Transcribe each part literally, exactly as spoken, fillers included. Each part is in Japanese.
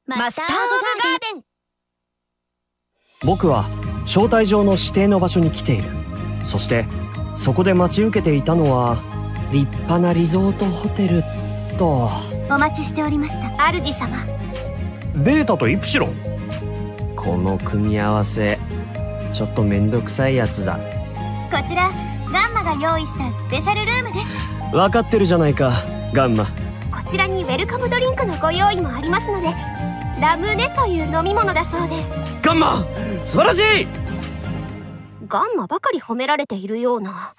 マスター・オブ・ガーデン。 僕は招待状の指定の場所に来ている。そしてそこで待ち受けていたのは立派なリゾートホテルと。 お待ちしておりました、主様。 ベータとイプシロン、この組み合わせちょっとめんどくさいやつだ。 こちらガンマが用意したスペシャルルームです。 分かってるじゃないかガンマ。 こちらにウェルカムドリンクのご用意もありますので、ラムネという飲み物だそうです。 ガンマ素晴らしい。 ガンマばかり褒められているような。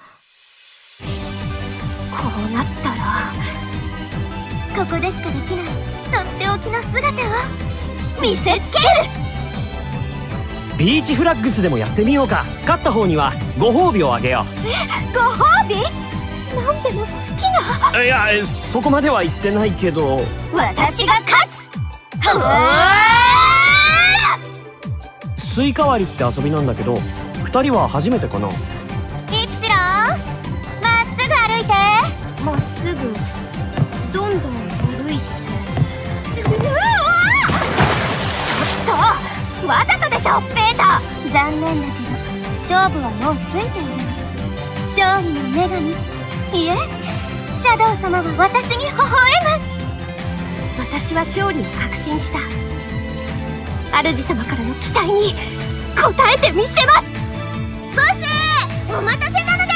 こうなったらここでしかできないとっておきの姿を見せつける。 ビーチフラッグスでもやってみようか。勝った方にはご褒美をあげよう。 え、ご褒美？なんでも好きな。 いや、そこまでは言ってないけど。 私が勝つ。ふわー！スイカ割りって遊びなんだけど、二人は初めてかな。 イプシロン、まっすぐ歩いて。まっすぐどんどん歩いて。うわ！ちょっとわざとでしょベータ。残念だけど勝負はもうついている。勝利の女神、いえシャドウ様は私に微笑む。私は勝利を確信した。主様からの期待に応えてみせます。ボス、お待たせなのです。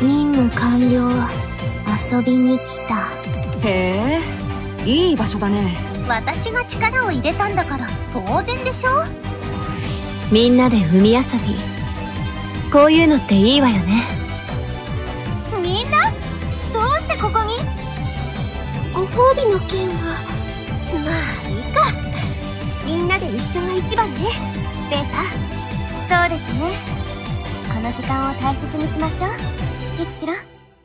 任務完了。遊びに来た。 へえ、いい場所だね。 私が力を入れたんだから当然でしょ。 みんなで海遊び、こういうのっていいわよね。 みんなどうしてここに？ご褒美の件はまあいいか。みんなで一緒が一番ねベータ。そうですね。この時間を大切にしましょうイプシロン。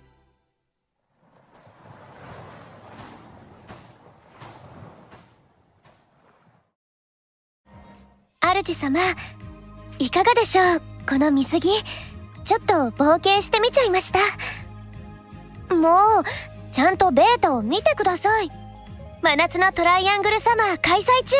主様、いかがでしょうこの水着。ちょっと冒険してみちゃいました。もうちゃんとベータを見てください。真夏のトライアングルサマー開催中。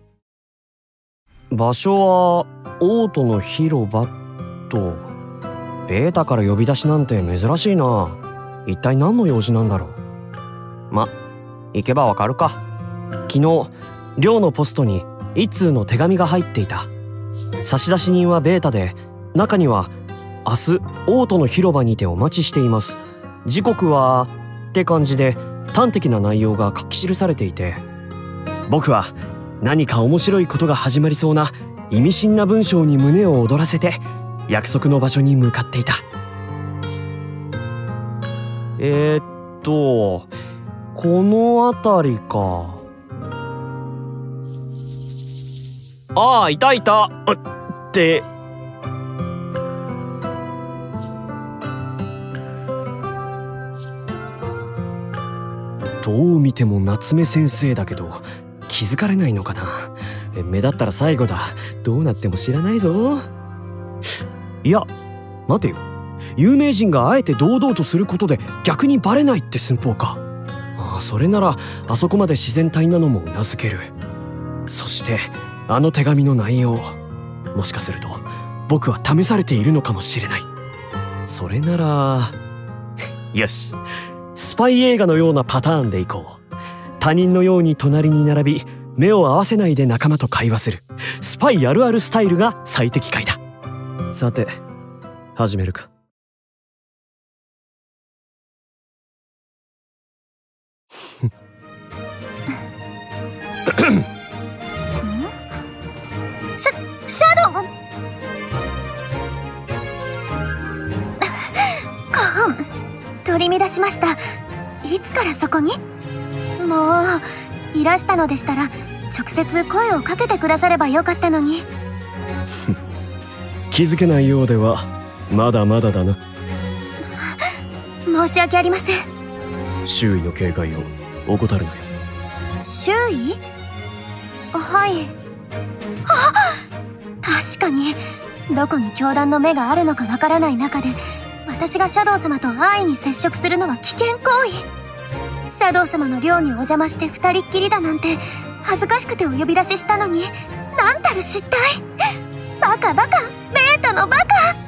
場所はオートの広場と。ベータから呼び出しなんて珍しいな。一体何の用事なんだろう。ま、行けばわかるか。昨日寮のポストに一通の手紙が入っていた。差出人はベータで、中には明日オートの広場にてお待ちしています、時刻はって感じで端的な内容が書き記されていて、僕は何か面白いことが始まりそうな意味深な文章に胸を躍らせて約束の場所に向かっていた。えー、っとこの辺りか。ああ、いたいたって。どう見ても夏目先生だけど気づかれないのかな。目立ったら最後だ。どうなっても知らないぞ。いや待てよ、有名人があえて堂々とすることで逆にバレないって寸法か。ああ、それならあそこまで自然体なのもうなずける。そしてあの手紙の内容、もしかすると僕は試されているのかもしれない。それならよし、スパイ映画のようなパターンでいこう。他人のように隣に並び目を合わせないで仲間と会話するスパイあるあるスタイルが最適解だ。さて始めるか。 シャ、シャドウコーン取り乱しました。いつからそこに？もういらしたのでしたら直接声をかけてくださればよかったのに。 気づけないようではまだまだだな。 申し訳ありません。 周囲の警戒を怠るなよ。 周囲？はい。あ、確かにどこに教団の目があるのかわからない中で私がシャドウ様と安易に接触するのは危険行為。シャドウ様の寮にお邪魔して二人っきりだなんて恥ずかしくてお呼び出ししたのに、なんたる失態。バカバカ、ベータのバカ。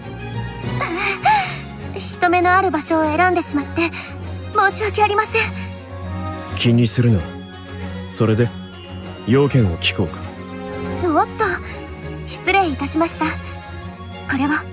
人目のある場所を選んでしまって申し訳ありません。 気にするな。それで要件を聞こうか。 おっと、失礼いたしました。これは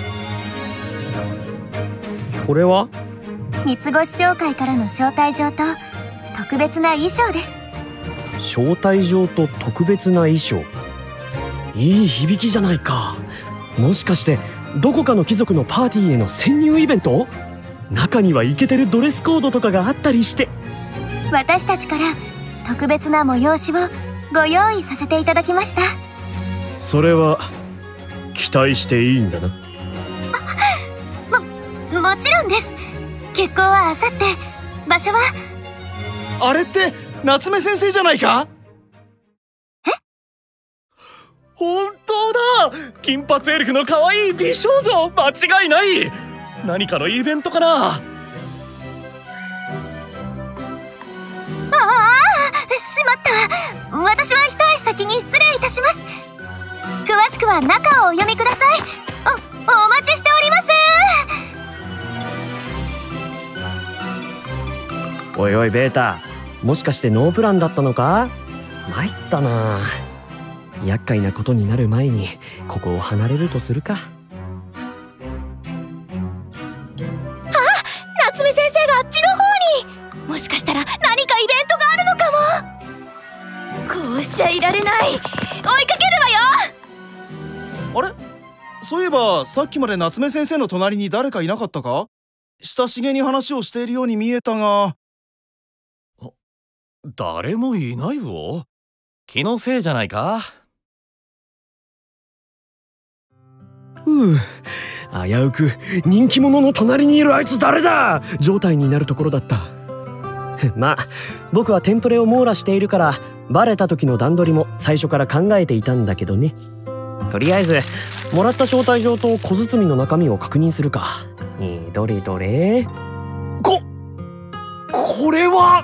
これは三つ星商会からの招待状と特別な衣装です。 招待状と特別な衣装。いい響きじゃないか。もしかしてどこかの貴族のパーティーへの潜入イベント？中にはイケてるドレスコードとかがあったりして。 私たちから特別な催しをご用意させていただきました。 それは期待していいんだな。 も、もちろんです。決行はあさって。場所はあれって夏目先生じゃないか？ え？ 本当だ！金髪エルフの可愛い美少女、間違いない。何かのイベントかな。 ああ、しまった。私は一足先に失礼いたします。詳しくは中をお読みください。お、お待ちしております。 おいおいベータ、もしかしてノープランだったのか？参ったな。厄介なことになる前にここを離れるとするか。 夏目先生があっちの方に。もしかしたら何かイベントがあるのかも。こうしちゃいられない。追いかけるわよ。 あれ、そういえばさっきまで夏目先生の隣に誰かいなかったか？親しげに話をしているように見えたが。 誰もいないぞ。気のせいじゃないか。 ふう、危うく人気者の隣にいるあいつ誰だ状態になるところだった。まあ僕はテンプレを網羅しているからバレた時の段取りも最初から考えていたんだけどね。とりあえずもらった招待状と小包の中身を確認するか。えー、どれどれ。ここれは。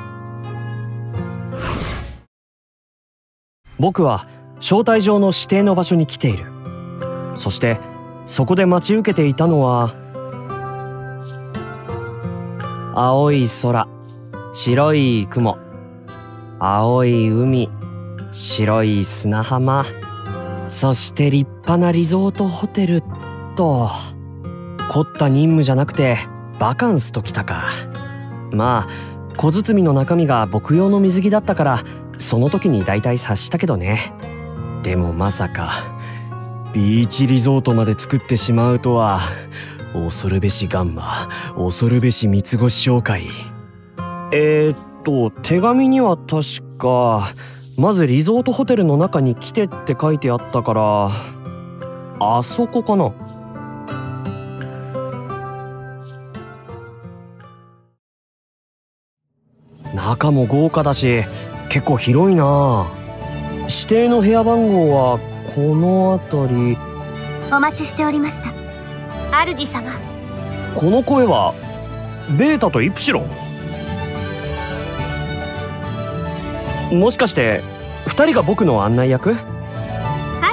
僕は招待状の指定の場所に来ている。そしてそこで待ち受けていたのは青い空、白い雲、青い海、白い砂浜、そして立派なリゾートホテルと。凝った任務じゃなくてバカンスときたか。まあ小包の中身が僕用の水着だったからその時に大体察したけどね。でもまさかビーチリゾートまで作ってしまうとは。恐るべしガンマ、恐るべし三つ星商会。えー、っと手紙には確かまずリゾートホテルの中に来てって書いてあったから、あそこかな。中も豪華だし結構広いな。指定の部屋番号はこの辺り。 お待ちしておりました、主様。 この声はベータとイプシロン。もしかしてふたりが僕の案内役？ はい、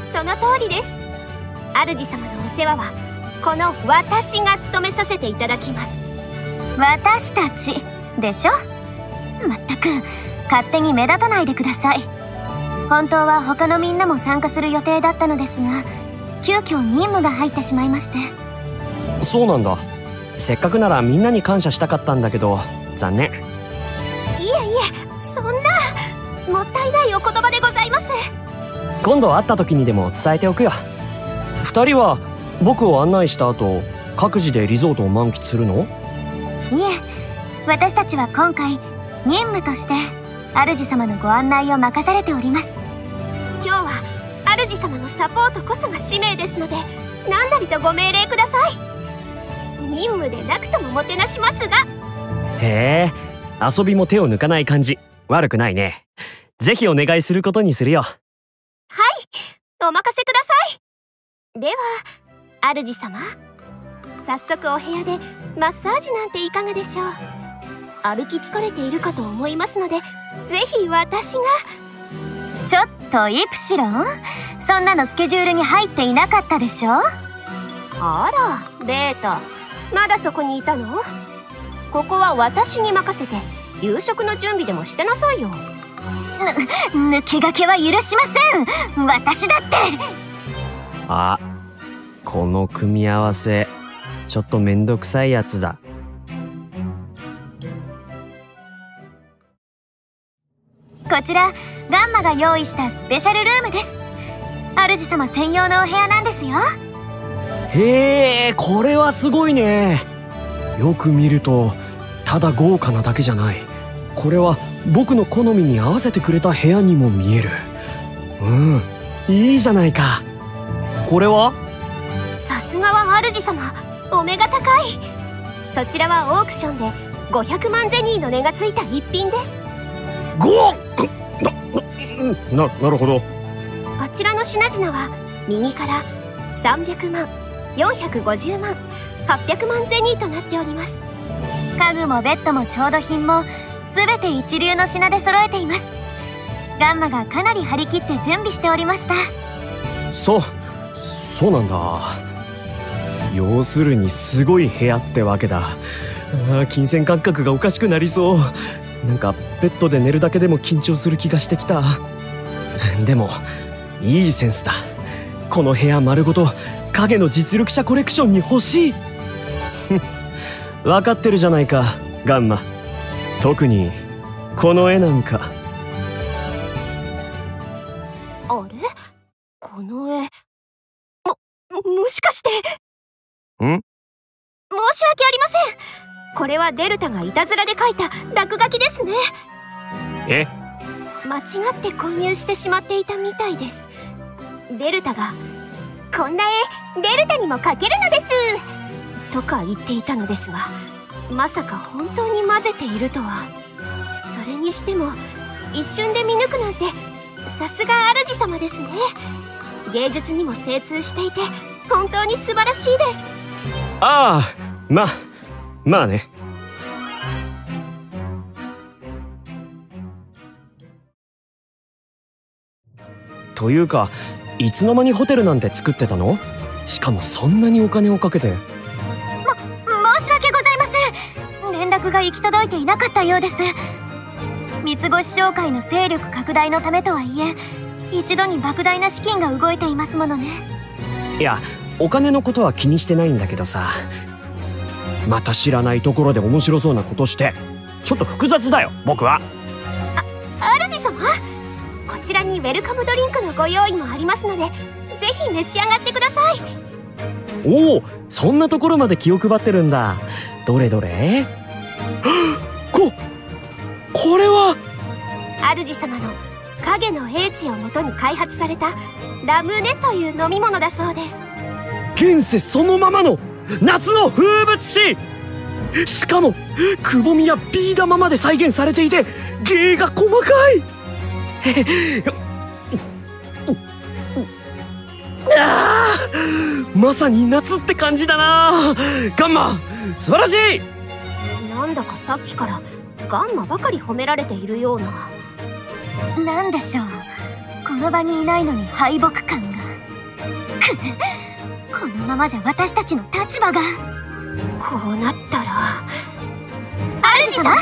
その通りです。主様のお世話はこの私が務めさせていただきます。私たちでしょ。まったく勝手に目立たないでください。本当は他のみんなも参加する予定だったのですが、急遽任務が入ってしまいまして。 そうなんだ。せっかくならみんなに感謝したかったんだけど残念。いえいえ、そんなもったいないお言葉でございます。 今度会った時にでも伝えておくよ。ふたりは僕を案内した後各自でリゾートを満喫するの？ いえ、私たちは今回任務として主様のご案内を任されております。今日は主様のサポートこそが使命ですので、何なりとご命令ください。任務でなくとももてなしますが。 へえ、遊びも手を抜かない感じ悪くないね。ぜひお願いすることにするよ。 はい、お任せください。では主様、早速お部屋でマッサージなんていかがでしょう。歩き疲れているかと思いますので、ぜひ私が。 ちょっとイプシロン、そんなのスケジュールに入っていなかったでしょ。 あらベータ、まだそこにいたの？ここは私に任せて夕食の準備でもしてなさいよ。 ぬ抜きがけは許しません。私だって。 あ、この組み合わせちょっとめんどくさいやつだ。 こちらガンマが用意したスペシャルルームです。主様専用のお部屋なんですよ。 へえ、これはすごいね。よく見るとただ豪華なだけじゃない。これは僕の好みに合わせてくれた部屋にも見える。うん、いいじゃないか。これはさすがは主様、お目が高い。そちらはオークションでごひゃくまんゼニーの値がついた一品です。 ごな、な、なるほど。 こちらの品々は右からさんびゃくまん、よんひゃくごじゅうまん、はっぴゃくまんゼニーとなっております。 家具もベッドも調度品も全て一流の品で揃えています。ガンマがかなり張り切って準備しておりました。 そう、そうなんだ。要するにすごい部屋ってわけだ。あー、金銭感覚がおかしくなりそう。なんかベッドで寝るだけでも緊張する気がしてきた。でもいいセンスだ。この部屋丸ごと影の実力者コレクションに欲しい。分かってるじゃないかガンマ。特にこの絵なんか。 あれ、この絵、も、もしかして。 ん？ 申し訳ありません。これはデルタがいたずらで描いた落書きですね。 え？ 間違って購入してしまっていたみたいです。デルタがこんな絵デルタにも描けるのですとか言っていたのですが、まさか本当に混ぜているとは。それにしても一瞬で見抜くなんてさすが主様ですね。芸術にも精通していて本当に素晴らしいです。 ああ、まあまあね。というか、いつの間にホテルなんて作ってたの？しかもそんなにお金をかけて。 ま、申し訳ございません。連絡が行き届いていなかったようです。三つ星商会の勢力拡大のためとはいえ、一度に莫大な資金が動いていますものね。 いや、お金のことは気にしてないんだけどさ、また知らないところで面白そうなことしてちょっと複雑だよ僕は。 あ、主様、こちらにウェルカムドリンクのご用意もありますので、ぜひ召し上がってください。 おお、そんなところまで気を配ってるんだ。どれどれ。ここれは主様の影の英知をもとに開発されたラムネという飲み物だそうです。 現世そのままの夏の風物詩。しかもくぼみやビー玉まで再現されていて芸が細かい。あー、まさに夏って感じだな。ガンマ素晴らしい。 なんだかさっきからガンマばかり褒められているような。 なんでしょう、この場にいないのに敗北感が。くこのままじゃ私たちの立場が。 こうなったら主様。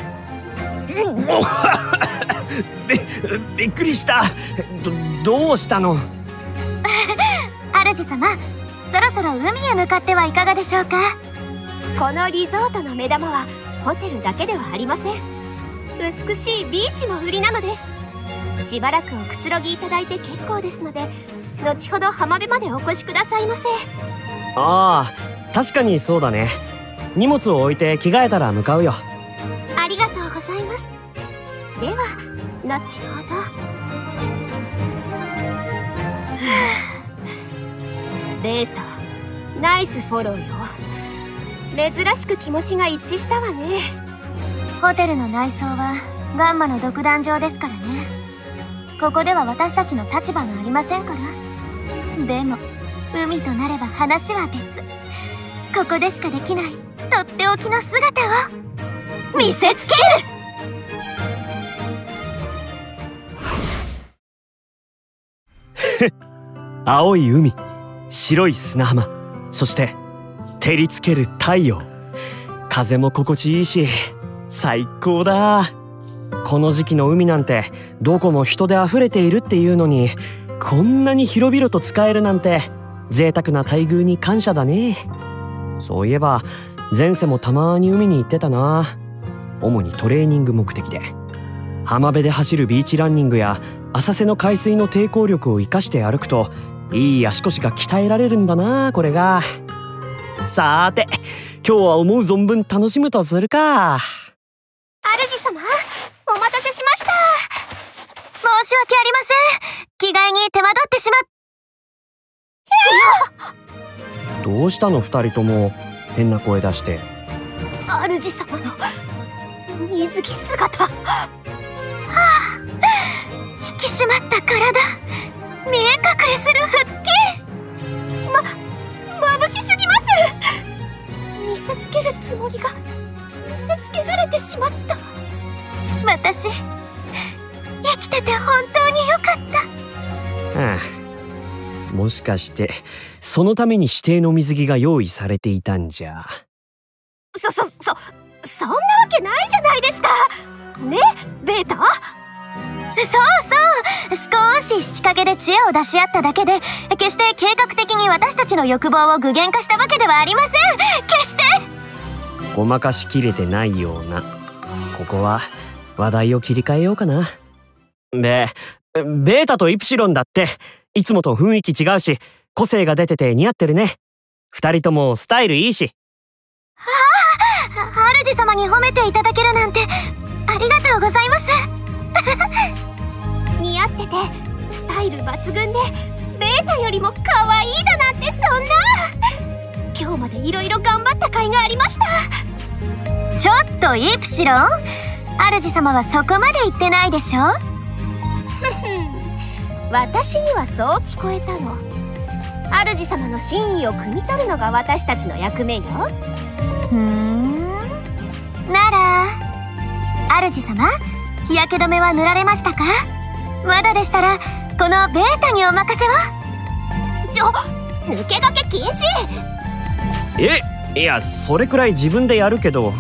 び, びっくりした。どどうしたの？ 主様、そろそろ海へ向かってはいかがでしょうか。 このリゾートの目玉はホテルだけではありません。美しいビーチも売りなのです。しばらくおくつろぎいただいて結構ですので、後ほど浜辺までお越しくださいませ。 ああ、確かにそうだね。荷物を置いて着替えたら向かうよ。 ありがとうございます。では後ほど。ベータ、ナイスフォローよ。珍しく気持ちが一致したわね。 ホテルの内装はガンマの独壇場ですからね。ここでは私たちの立場がありませんから。でも海となれば話は別。ここでしかできないとっておきの姿を見せつける。 青い海、白い砂浜、そして照りつける太陽。風も心地いいし最高だ。この時期の海なんてどこも人で溢れているっていうのに、こんなに広々と使えるなんて贅沢な待遇に感謝だね。そういえば前世もたまに海に行ってたな。主にトレーニング目的で。浜辺で走るビーチランニングや浅瀬の海水の抵抗力を生かして歩くといい足腰が鍛えられるんだな、これが。さーて今日は思う存分楽しむとするか。 主様、お待たせしました。 申し訳ありません。着替えに手間取ってしまっ。 どうしたの二人とも変な声出して。 主様の水着姿。はあ、引き締まった体、見え隠れする腹筋。 ま、眩しすぎます。見せつけるつもりが見せつけられてしまった。 私、生きてて本当によかった。 はあ、もしかしてそのために指定の水着が用意されていたんじゃ。 そそそそんなわけないじゃないですかね、ベータ。 そうそう、少し仕掛けで知恵を出し合っただけで、決して計画的に私たちの欲望を具現化したわけではありません。決してごまかしきれてないような。ここは話題を切り替えようかな。で、ベータとイプシロンだっていつもと雰囲気違うし個性が出てて似合ってるね。二人ともスタイルいいし。 ああ、主様に褒めていただけるなんてありがとうございます。 似合っててスタイル抜群でベータよりも可愛いだなんて、そんな。今日までいろいろ頑張った甲斐がありました。 ちょっとイプシロン、主様はそこまで言ってないでしょ。 私にはそう聞こえたの。主様の真意を汲み取るのが私たちの役目よ。 ふーん、なら主様、日焼け止めは塗られましたか？まだでしたらこのベータにお任せを。 ちょ、抜け駆け禁止。 え、いやそれくらい自分でやるけど。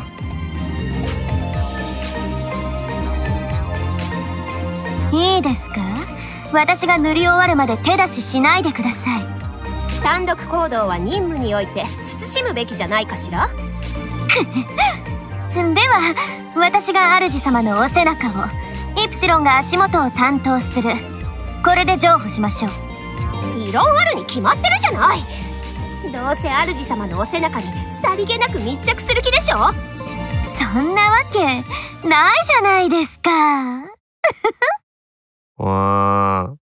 いいですか、私が塗り終わるまで手出ししないでください。 単独行動は任務において慎むべきじゃないかしら。 では私が主様のお背中を、イプシロンが足元を担当する。これで譲歩しましょう。 異論あるに決まってるじゃない。どうせ主様のお背中にさりげなく密着する気でしょ。 そんなわけないじゃないですか。 わー。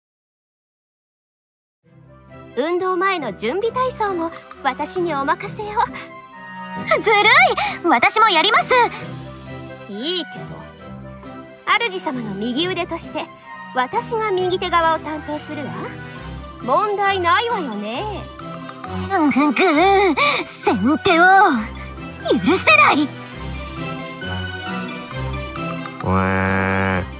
運動前の準備体操も私にお任せを。 ずるい、私もやります。 いいけど、主様の右腕として私が右手側を担当するわ。問題ないわよね。 うんぐんぐん、先手を許せない。 わー。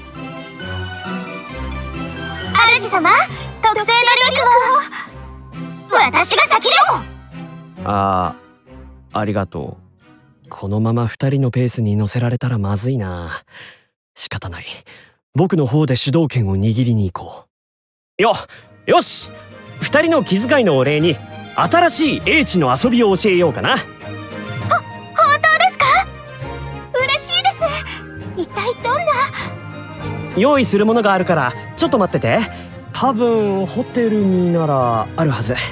主様、特製ドリンクを私が先です。 ああ、ありがとう。このまま二人のペースに乗せられたらまずいな。仕方ない。僕の方で主導権を握りに行こう。よ、よし、二人の気遣いのお礼に新しい英知の遊びを教えようかな。 ほ、本当ですか？ 嬉しいです。一体どんな？ 用意するものがあるからちょっと待ってて。多分ホテルにならあるはず。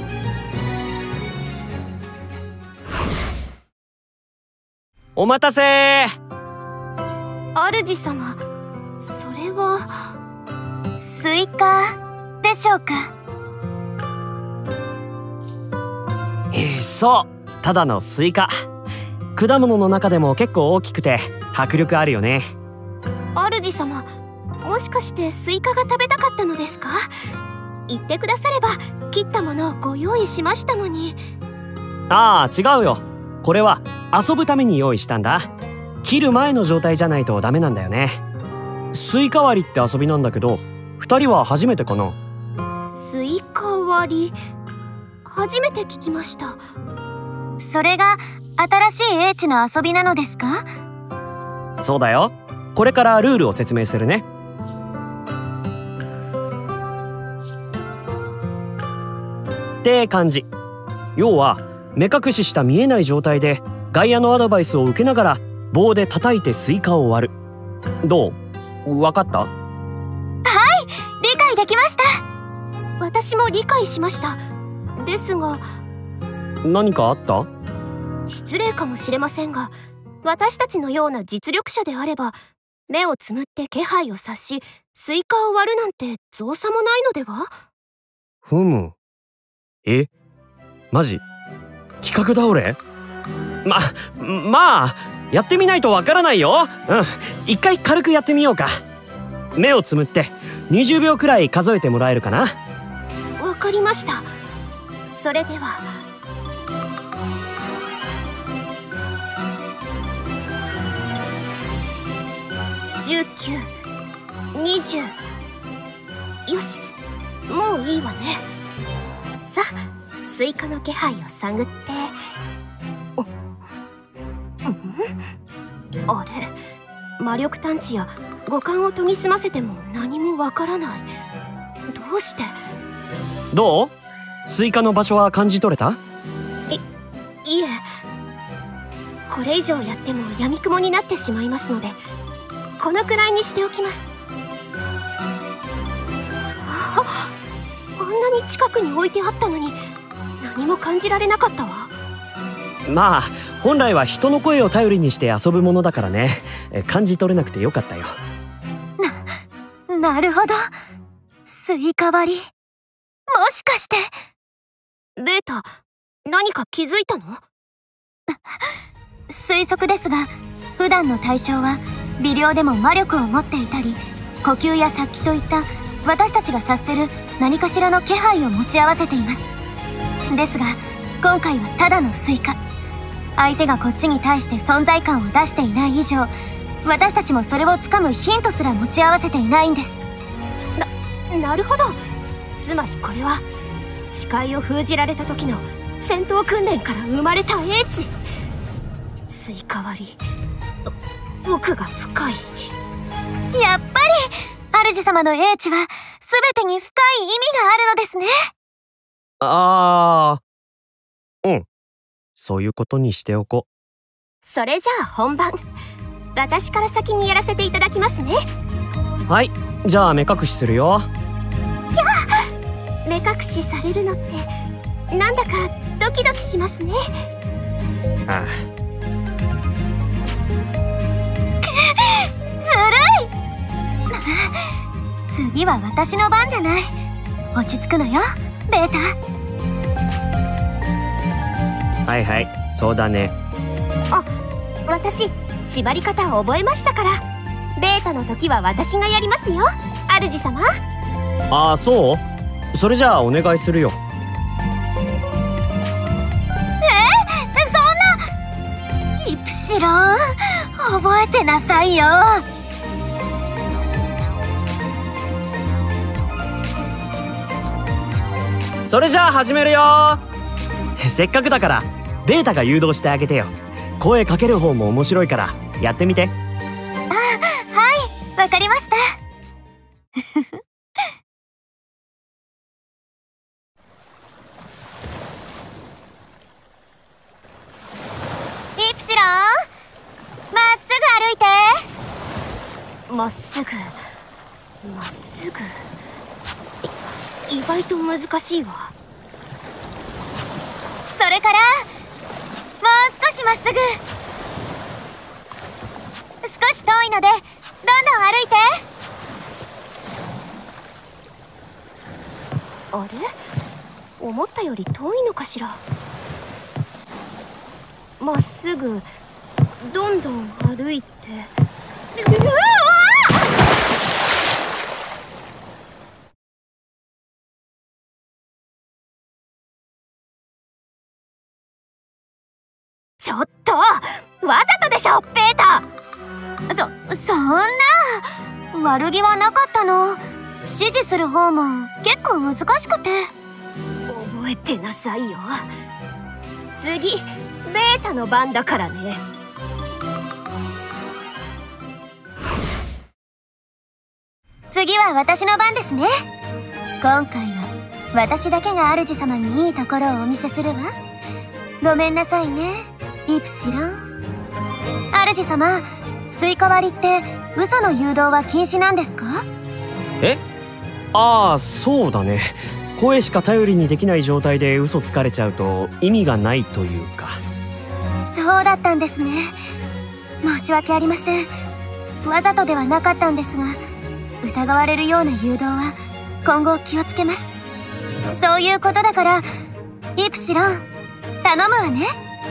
お待たせ。 主様、それはスイカでしょうか？ えー、そう、ただのスイカ。果物の中でも結構大きくて迫力あるよね。 主様、もしかしてスイカが食べたかったのですか？言ってくだされば切ったものをご用意しましたのに。 ああ、違うよ。これは遊ぶために用意したんだ。切る前の状態じゃないとダメなんだよね。スイカ割りって遊びなんだけど、二人は初めてかな？ か割り、初めて聞きました。 それが新しい英知の遊びなのですか？ そうだよ。これからルールを説明するね。って感じ。要は目隠しした見えない状態で外野のアドバイスを受けながら棒で叩いてスイカを割る。どう？わかった？ はい、理解できました。 私も理解しました。ですが、 何かあった？ 失礼かもしれませんが、私たちのような実力者であれば目をつむって気配を察しスイカを割るなんて造作もないのでは？ ふむ。え？マジ？企画倒れ？ま、まあやってみないとわからないよ。うん、一回軽くやってみようか。目をつむってにじゅうびょうくらい数えてもらえるかな？ わかりました。それでは。じゅうきゅう、にじゅう。よし、もういいわね。さあ、スイカの気配を探って。お、ん？あれ、魔力探知や五感を研ぎ澄ませても何もわからない。どうして？ どう？スイカの場所は感じ取れた？ い、いえ。これ以上やっても闇雲になってしまいますので、このくらいにしておきます。あ、あんなに近くに置いてあったのに何も感じられなかったわ。 まあ本来は人の声を頼りにして遊ぶものだからね。感じ取れなくてよかったよ。 な、なるほど。スイカ割り。もしかして。 ベータ、何か気づいたの？ 推測ですが、普段の対象は微量でも魔力を持っていたり、呼吸や殺気といった私たちが察せる何かしらの気配を持ち合わせています。ですが今回はただのスイカ。相手がこっちに対して存在感を出していない以上、私たちもそれをつかむヒントすら持ち合わせていないんです。 な、なるほど。つまりこれは視界を封じられた時の戦闘訓練から生まれた英知。スイカ割り、奥が深い。 やっぱり主様の英知は全てに深い意味があるのですね。 あー、うん、そういうことにしておこう。 それじゃあ本番、私から先にやらせていただきますね。 はい、じゃあ目隠しするよ。 キャー、目隠しされるのってなんだかドキドキしますね。 ああ、 ずるい。次は私の番じゃない。落ち着くのよ、ベータ。 はいはい、そうだね。 あ、私縛り方を覚えましたから、ベータの時は私がやりますよ、主様。 ああ、そう？それじゃあお願いするよ。 え、そんな。イプシロン、覚えてなさいよ。 それじゃあ始めるよ。せっかくだからベータが誘導してあげてよ。声かける方も面白いからやってみて。 あ、はい、わかりました。イプシロン、まっすぐ歩いて。 まっすぐ、まっすぐ。意外と難しいわ。 それからもう少しまっすぐ。少し遠いのでどんどん歩いて。 あれ、思ったより遠いのかしら。まっすぐどんどん歩いて。うわあ！ちょっと、わざとでしょ、ベータ。 そ、そんな悪気はなかったの。指示する方も結構難しくて。 覚えてなさいよ。次ベータの番だからね。 次は私の番ですね。今回は私だけが主様にいいところをお見せするわ。ごめんなさいね、イプシロン。主様、スイカ割りって嘘の誘導は禁止なんですか？ え？ああ、そうだね。声しか頼りにできない状態で嘘つかれちゃうと意味がないというか。 そうだったんですね。申し訳ありません。わざとではなかったんですが、疑われるような誘導は今後気をつけます。そういうことだからイプシロン、頼むわね。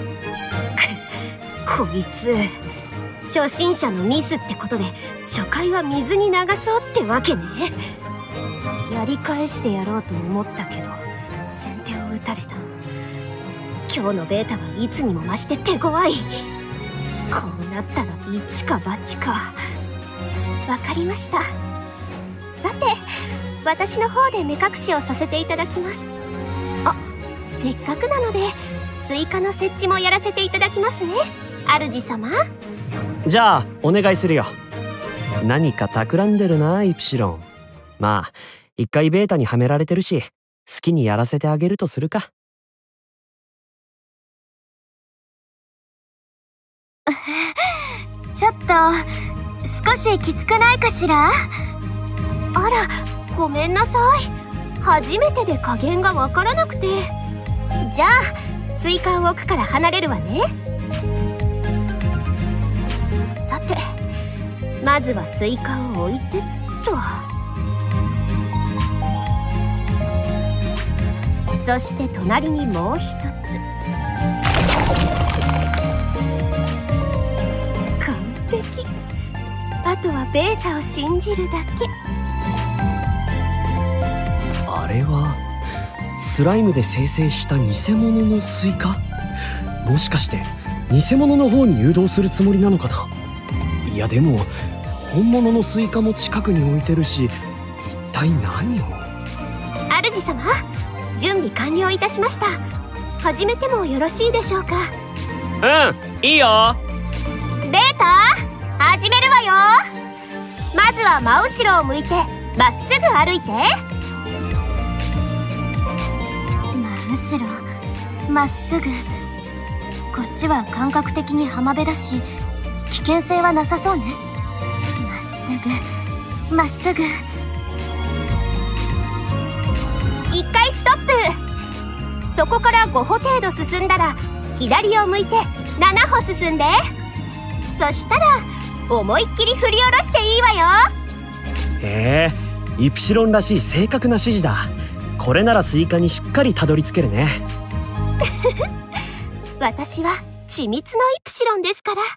こいつ初心者のミスってことで初回は水に流そうってわけね。やり返してやろうと思ったけど先手を打たれた。今日のベータはいつにも増して手強い。こうなったら一か八か。わかりました。さて私の方で目隠しをさせていただきます。あ、せっかくなのでスイカの設置もやらせていただきますね、主様。 じゃあお願いするよ。何か企んでるな、イプシロン。まあ一回ベータにはめられてるし、好きにやらせてあげるとするか。 ちょっと少しきつくないかしら？ あら、ごめんなさい。初めてで加減がわからなくて。じゃあスイカを置くから離れるわね。さてまずはスイカを置いてっと。そして隣にもう一つ。完璧。あとはベータを信じるだけ。 あれはスライムで生成した偽物のスイカ？もしかして偽物の方に誘導するつもりなのかな。いやでも本物のスイカも近くに置いてるし、一体何を？ 主様、準備完了いたしました。始めてもよろしいでしょうか？ うん、いいよ。 ベータ、始めるわよ。まずは真後ろを向いてまっすぐ歩いて。 真後ろ、まっすぐ。こっちは感覚的に浜辺だし危険性はなさそうね。まっすぐまっすぐ。 一回ストップ。そこからご歩程度進んだら左を向いてなな歩進んで。そしたら思いっきり振り下ろしていいわよ。 へえ、イプシロンらしい正確な指示だ。これならスイカにしっかりたどり着けるね。 私は緻密のイプシロンですから。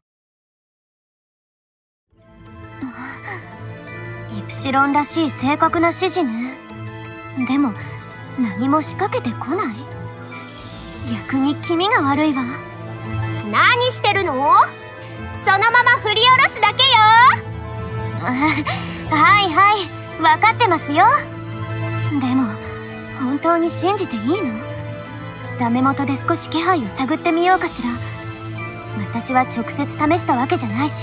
イプシロンらしい正確な指示ね。でも何も仕掛けてこない。逆に気味が悪いわ。 何してるの？そのまま振り下ろすだけよ。 はいはい、分かってますよ。でも本当に信じていいの？ダメ元で少し気配を探ってみようかしら。私は直接試したわけじゃないし。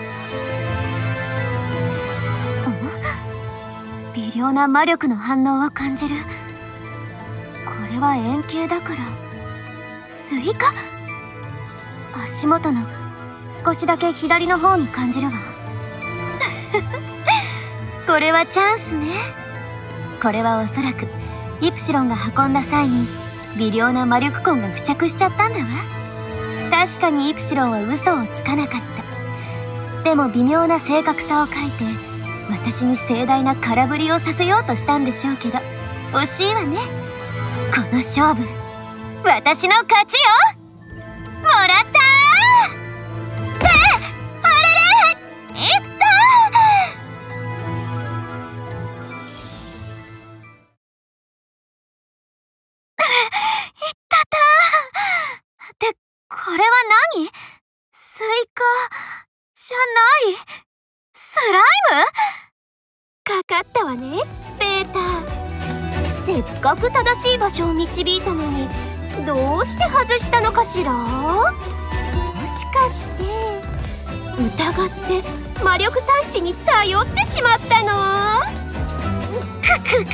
微量な魔力の反応を感じる。これは円形だからスイカ？足元の少しだけ左の方に感じるわ。これはチャンスね。これはおそらくイプシロンが運んだ際に微量な魔力痕が付着しちゃったんだわ。確かにイプシロンは嘘をつかなかった。でも微妙な正確さを欠いて私に盛大な空振りをさせようとしたんでしょうけど、惜しいわね。この勝負私の勝ちよ。もらったー。ってあれれ、いったー。いったたー。ってこれは何？スイカじゃない、スライム？ かかったわね、ベータ。 せっかく正しい場所を導いたのにどうして外したのかしら。もしかして疑って魔力探知に頼ってしまったの？くくく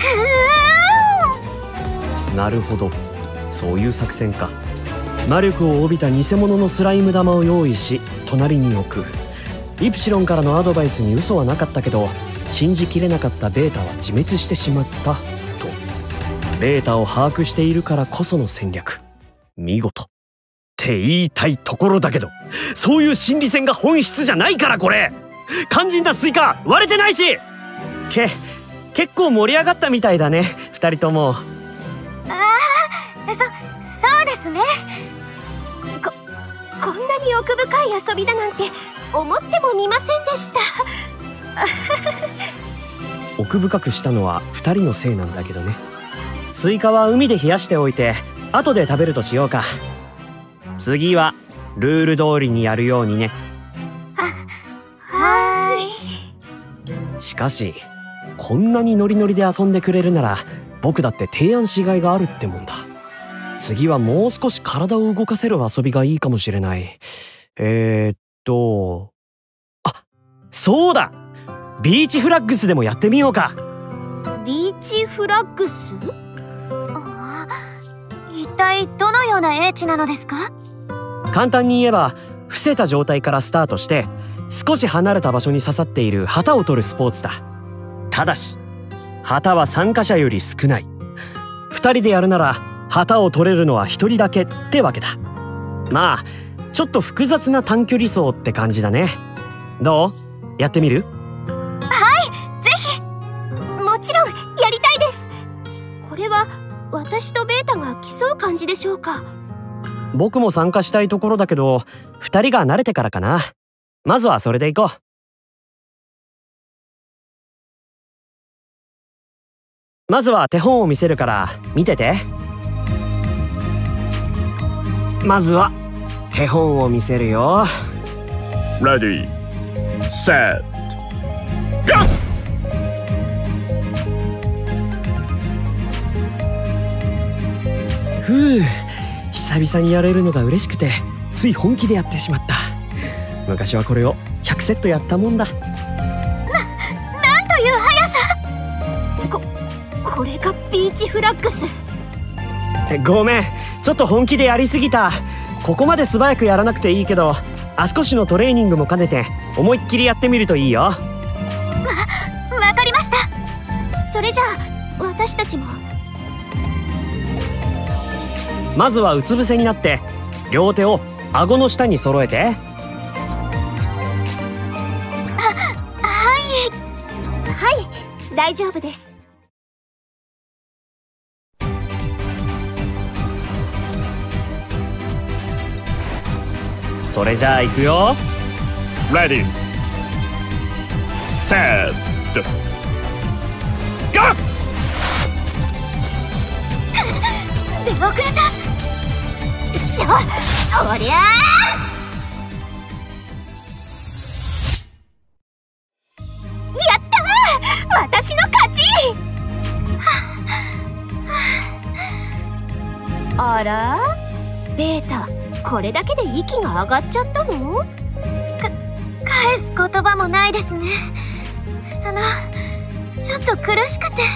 ー。 なるほど、そういう作戦か。魔力を帯びた偽物のスライム玉を用意し隣に置く。イプシロンからのアドバイスに嘘はなかったけど、信じきれなかったベータは自滅してしまったと。ベータを把握しているからこその戦略、見事って言いたいところだけど、そういう心理戦が本質じゃないから。これ肝心なスイカ割れてないし。け結構盛り上がったみたいだね、二人とも。 ああ、そそうですね。ここんなに奥深い遊びだなんて思ってもみませんでした。 奥深くしたのは二人のせいなんだけどね。スイカは海で冷やしておいて後で食べるとしようか。次はルール通りにやるようにね。 はーい。 しかしこんなにノリノリで遊んでくれるなら僕だって提案しがいがあるってもんだ。次はもう少し体を動かせる遊びがいいかもしれない。えー、っとあ、そうだ、ビーチフラッグスでもやってみようか。 ビーチフラッグス？あ、一体どのような英知なのですか？ 簡単に言えば伏せた状態からスタートして少し離れた場所に刺さっている旗を取るスポーツだ。ただし旗は参加者より少ない。ふたりでやるなら旗を取れるのはひとりだけってわけだ。まあちょっと複雑な短距離走って感じだね。どう？やってみる？ はい、ぜひ。もちろんやりたいです。これは私とベータが競う感じでしょうか？ 僕も参加したいところだけどふたりが慣れてからかな。まずはそれでいこう。まずは手本を見せるから見てて。まずは手本を見せるよ。 レディーセットゴー。 ふう、久々にやれるのが嬉しくてつい本気でやってしまった。昔はこれをひゃくセットやったもんだ。 な、なんという速さ。こ、これがビーチフラッグス。 ごめん、ちょっと本気でやりすぎた。ここまで素早くやらなくていいけど足腰のトレーニングも兼ねて思いっきりやってみるといいよ。わ、 わかりました。それじゃあ私たちも。 まずはうつ伏せになって両手を顎の下に揃えて。 はいはい、大丈夫です。 それじゃあ行くよ。 レディーセットゴー。 出遅れた。しょ、おりゃー。やったー、私の勝ち。あら、ベータ、これだけで息が上がっちゃったの？か、返す言葉もないですね。その、ちょっと苦しくて。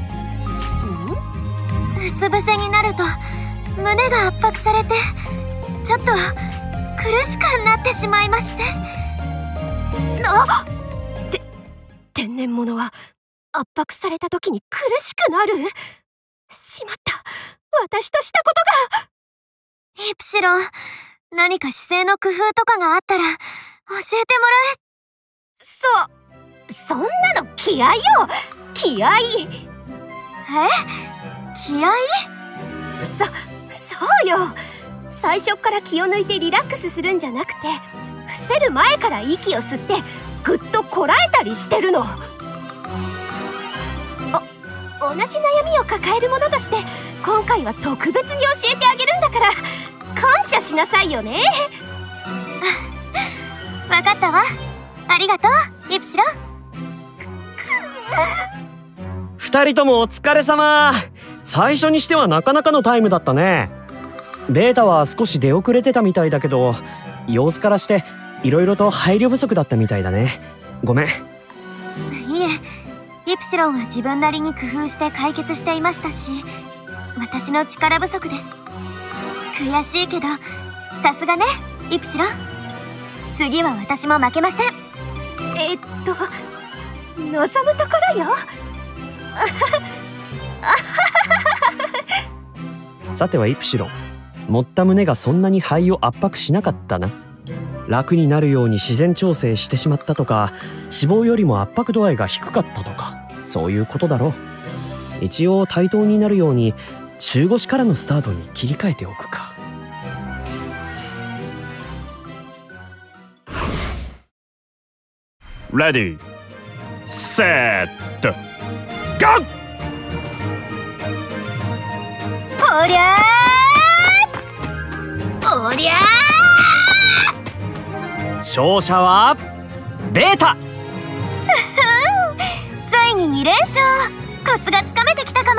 ん？うつ伏せになると胸が圧迫されてちょっと苦しくなってしまいまして。あっ！て、天然物は圧迫された時に苦しくなる？しまった、私としたことが。イプシロン、何か姿勢の工夫とかがあったら教えてもらえ。そ、そんなの気合よ、気合。え？気合？そ、そうよ。最初から気を抜いてリラックスするんじゃなくて、伏せる前から息を吸ってぐっとこらえたりしてるの。お、同じ悩みを抱える者として今回は特別に教えてあげるんだから感謝しなさいよね。わかったわ。ありがとう、イプシロン。 二人ともお疲れ様。 最初にしてはなかなかのタイムだったね。ベータは少し出遅れてたみたいだけど、様子からしていろいろと配慮不足だったみたいだね。ごめん。 いえ、イプシロンは自分なりに工夫して解決していましたし、私の力不足です。悔しいけどさすがね、イプシロン。次は私も負けません。えっと望むところよ。 さてはイプシロン、持った胸がそんなに肺を圧迫しなかったな。楽になるように自然調整してしまったとか、脂肪よりも圧迫度合いが低かったとか、そういうことだろう。一応対等になるように中腰からのスタートに切り替えておくか。 レディーセットゴー。 おりゃーおりゃー勝者はベータ。 ついにに連勝。コツがつかめてきたかも。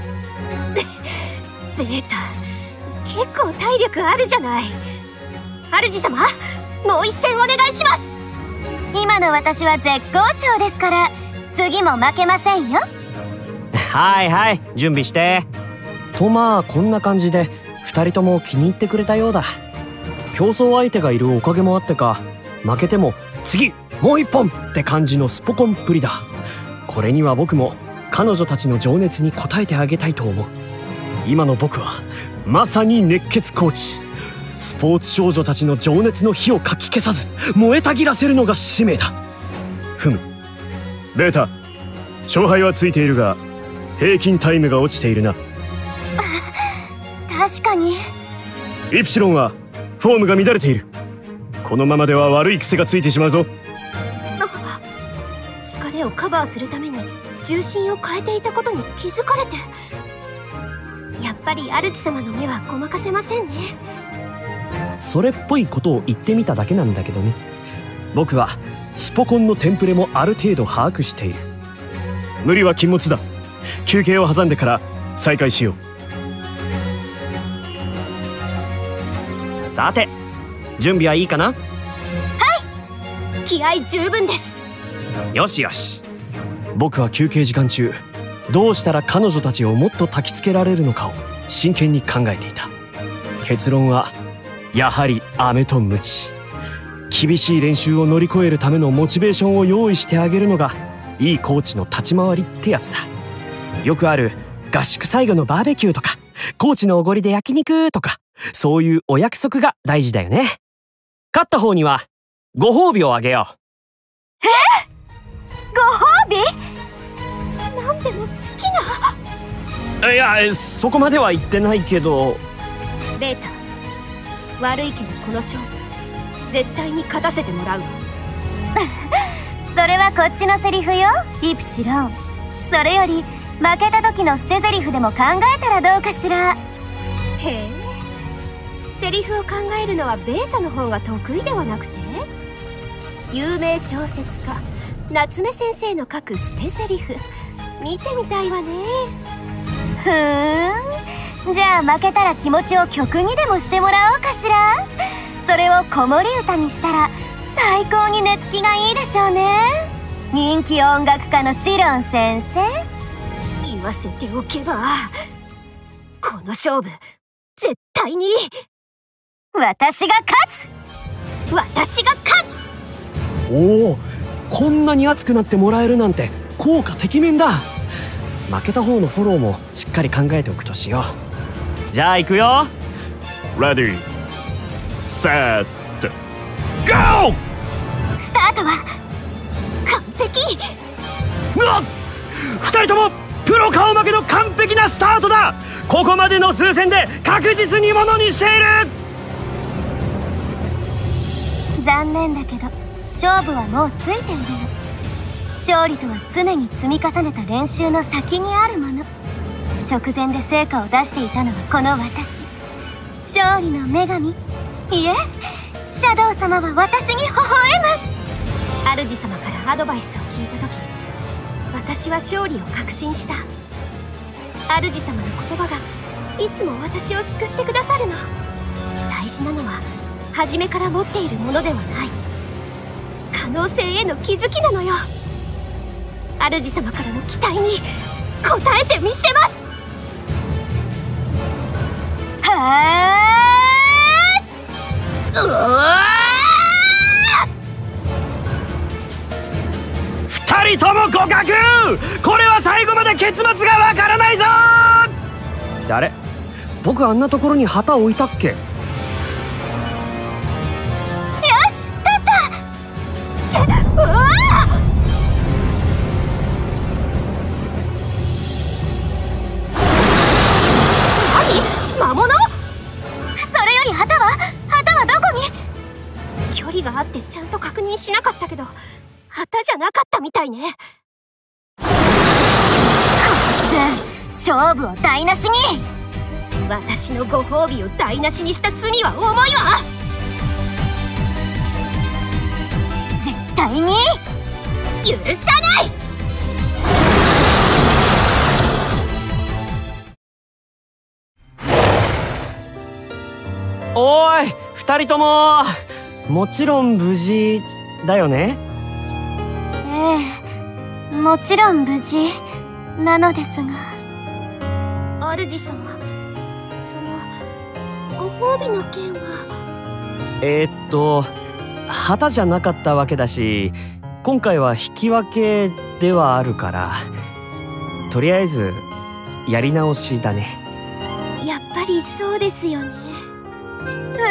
ベータ結構体力あるじゃない。主様、もう一戦お願いします。今の私は絶好調ですから、次も負けませんよ。 はいはい、準備して。とまあこんな感じでふたりとも気に入ってくれたようだ。競争相手がいるおかげもあってか、負けても次もう一本って感じのスポコンっぷりだ。これには僕も彼女たちの情熱に応えてあげたいと思う。今の僕はまさに熱血コーチ。スポーツ少女たちの情熱の火をかき消さず燃えたぎらせるのが使命だ。ふむ、 ベータ、勝敗はついているが平均タイムが落ちているな。 確かに。 イプシロンはフォームが乱れている。このままでは悪い癖がついてしまうぞ。 疲れをカバーするために重心を変えていたことに気づかれて、やっぱり主様の目はごまかせませんね。 それっぽいことを言ってみただけなんだけどね。僕はスポコンのテンプレもある程度把握している。 無理は禁物だ。休憩を挟んでから再開しよう。さて、準備はいいかな？ はい、気合十分です。 よしよし。僕は休憩時間中、どうしたら彼女たちをもっと焚きつけられるのかを真剣に考えていた。結論はやはり飴とムチ。厳しい練習を乗り越えるためのモチベーションを用意してあげるのがいいコーチの立ち回りってやつだ。よくある合宿最後のバーベキューとか、コーチのおごりで焼肉とか、そういうお約束が大事だよね。勝った方にはご褒美をあげよう。 え？ご褒美？なんでも好きな。 いや、そこまでは言ってないけど。 ベータ、悪いけどこの勝負絶対に勝たせてもらうわ。それはこっちのセリフよ、イプシロン。それより負けた時の捨て台詞でも考えたらどうかしら。へえ、セリフを考えるのはベータの方が得意ではなくて、有名小説家夏目先生の書く捨て台詞見てみたいわね。ふーん、じゃあ負けたら気持ちを曲にでもしてもらおうかしら。それを子守歌にしたら最高に寝つきがいいでしょうね。人気音楽家のシロン先生、言わせておけばこの勝負絶対に私が勝つ。私が勝つ。 おお、こんなに熱くなってもらえるなんて効果てきめんだ。負けた方のフォローもしっかり考えておくとしよう。じゃあ行くよ。 レディーセットゴー。 スタートは完璧。 うわっ、ふたりともプロ顔負けの完璧なスタートだ。ここまでの数戦で確実にものにしている。 残念だけど勝負はもうついているの。勝利とは常に積み重ねた練習の先にあるもの。直前で成果を出していたのはこの私、勝利の女神。いえ、シャドウ様は私に微笑む。主様からアドバイスを聞いた時、私は勝利を確信した。 主様の言葉がいつも私を救ってくださるの。大事なのは初めから持っているものではない、可能性への気づきなのよ。主様からの期待に応えてみせます。はーうわー二人とも互角。これは最後まで結末がわからないぞ。あれ、僕あんなところに旗置いたっけ？ よし、立ったってうわ何？魔物？それより旗は旗はどこに？距離があってちゃんと確認しなかったけど旗じゃなかったみたいね。こいつ勝負を台無しに。私のご褒美を台無しにした罪は重いわ。絶対に許さない。 おーい、二人とももちろん無事だよね？ ええ、もちろん無事なのですが。主様、そのご褒美の件は？ えー、っと旗じゃなかったわけだし、今回は引き分けではあるから、とりあえずやり直しだね。 やっぱりそうですよね。うーん、せっかく頑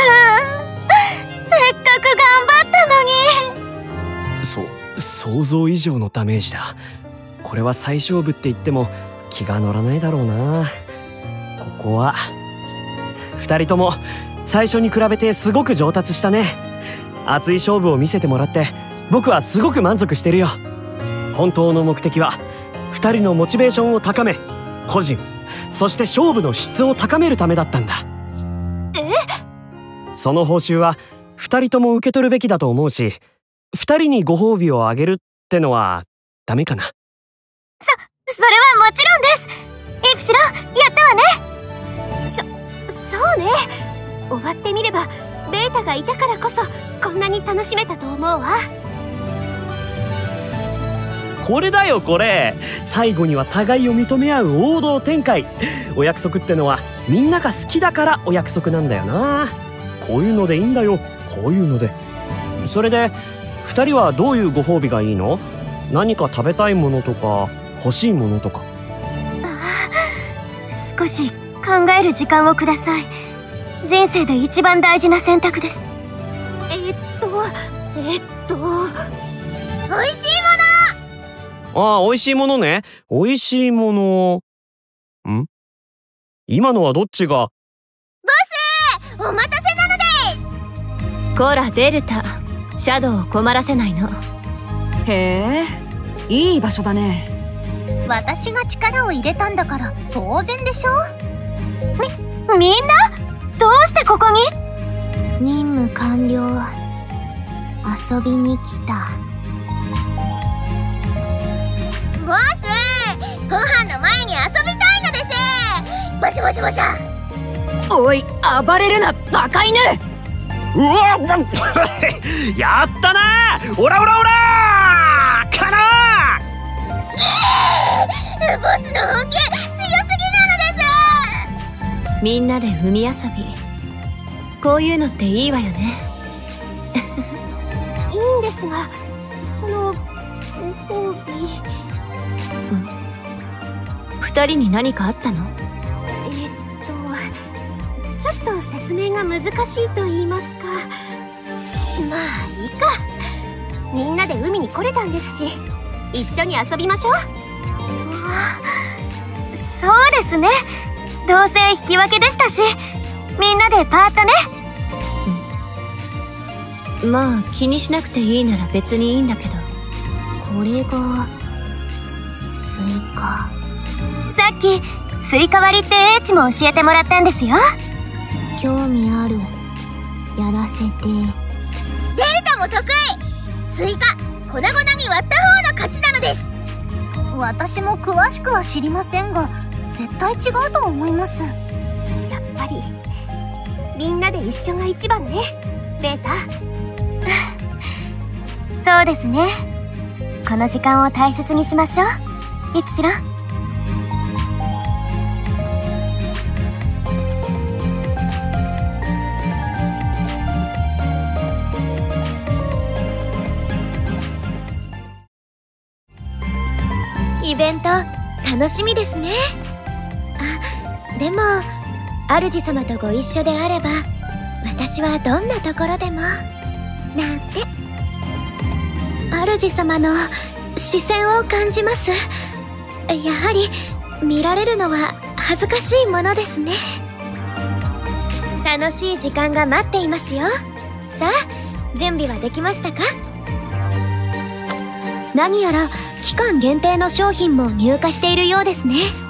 張ったのに。 そ想像以上のダメージだ。これは最勝負って言っても気が乗らないだろうな。ここは二人とも最初に比べてすごく上達したね。熱い勝負を見せてもらって僕はすごく満足してるよ。本当の目的は二人のモチベーションを高め、個人そして勝負の質を高めるためだったんだ。 え？ その報酬は二人とも受け取るべきだと思うし、二人にご褒美をあげるってのはダメかな。 そ、それはもちろんです。イプシロン、やったわね。そ、そうね。終わってみればベータがいたからこそこんなに楽しめたと思うわ。 これだよこれ。最後には互いを認め合う王道展開。お約束ってのはみんなが好きだからお約束なんだよな。こういうのでいいんだよ、こういうので。それで二人はどういうご褒美がいいの？何か食べたいものとか欲しいものとか。 少し考える時間をください。人生で一番大事な選択です。えっとえっとおいしいもの。 ああ、美味しいものね。美味しいもの。ん？今のはどっちが？ ボス、お待たせなのです。 こらデルタ、シャドウを困らせないの。 へえ、いい場所だね。 私が力を入れたんだから当然でしょ。み、みんなどうしてここに？任務完了。遊びに来た。ボス、ご飯の前に遊びたいのです。バシャバシャバシャ。 おい、暴れるなバカ犬。 うわっやったな。オラオラオラーかな。 ボスの本気強すぎなのです。 みんなで海遊び、こういうのっていいわよね。 いいんですが、そのご褒美。 うん、二人に何かあったの？ えっとちょっと説明が難しいと言いますか。まあいいか。みんなで海に来れたんですし、一緒に遊びましょう。そうですね。どうせ引き分けでしたし、みんなでパーッとね。 うん、まあ気にしなくていいなら別にいいんだけど。 これがスイカ。さっきスイカ割りって英知も教えてもらったんですよ。興味ある。やらせて。デルタも得意。スイカ粉々に割った方の勝ちなのです。私も詳しくは知りませんが、 絶対違うと思います。やっぱりみんなで一緒が一番ね、ベータ。 そうですね。この時間を大切にしましょう、イプシロン。 イベント楽しみですね。あ、でも主様とご一緒であれば私はどんなところでもなんて。主様の視線を感じます。やはり見られるのは恥ずかしいものですね。楽しい時間が待っていますよ。さあ準備はできましたか？何やら期間限定の商品も入荷しているようですね。